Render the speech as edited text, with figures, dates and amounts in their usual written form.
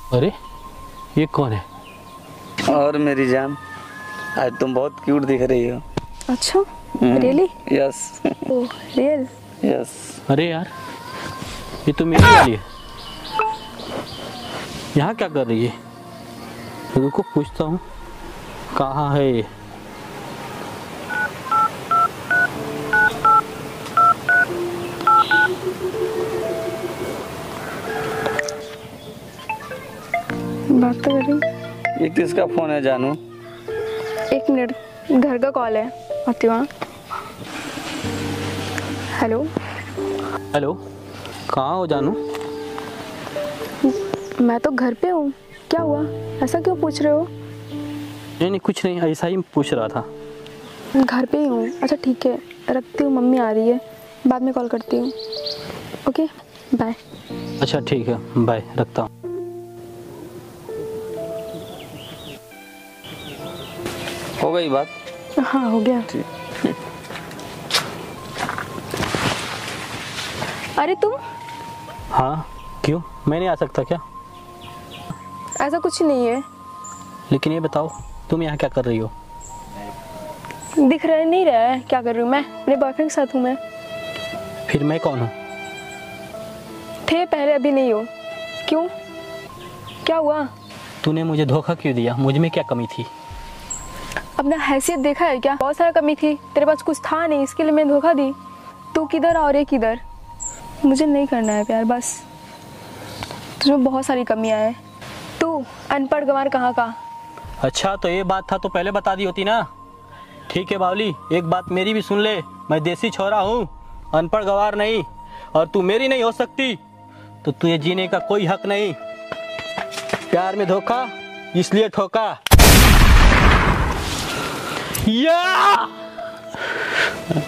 अरे ये कौन है? और मेरी जान, आज तुम बहुत क्यूट दिख रही हो। अच्छा, really? Yes. Oh, real? Yes. अरे यार, ये तो मेरी वाली है। यहाँ क्या कर रही है? रुको पूछता हूँ, कहाँ है ये? बात तो कर रही। ये किसका फोन है जानू? एक मिनट, घर का कॉल है, आती हूँ। हेलो। हेलो, कहाँ हो जानू? मैं तो घर पे हूँ। क्या हुआ, ऐसा क्यों पूछ रहे हो? नहीं कुछ नहीं, ऐसा ही पूछ रहा था। घर पे ही हूँ। अच्छा ठीक है, रखती हूँ, मम्मी आ रही है, बाद में कॉल करती हूँ। Okay bye. अच्छा ठीक है, बाय, रखता हूँ। हो गई बात? हाँ हो गया। अरे तुम? हाँ क्यों, मैं नहीं आ सकता क्या? ऐसा कुछ नहीं है। लेकिन ये बताओ, तुम यहाँ क्या कर रही हो? दिख रहा नहीं रहा है क्या कर रही हूँ मैं? मेरे बॉयफ्रेंड के साथ हूँ मैं। फिर मैं कौन हूँ? थे पहले, अभी नहीं हो। क्यों, क्या हुआ? तूने मुझे धोखा क्यों दिया? मुझ में क्या कमी थी? अपना हैसियत देखा है क्या? बहुत सारा कमी थी, तेरे पास कुछ था नहीं, इसके लिए मैं धोखा दी। तू किधर और ये किधर? मुझे नहीं करना है प्यार, बस। तुझमें बहुत सारी कमियां हैं। तू अनपढ़ गंवार कहाँ का? अच्छा तो ये बात था तो पहले बता दी होती ना। ठीक है बावली, एक बात मेरी भी सुन ले, मैं देसी छोरा हूँ, अनपढ़ गवार नहीं। और तू मेरी नहीं हो सकती तो तुझे जीने का कोई हक नहीं। प्यार में धोखा इसलिए ठोका। या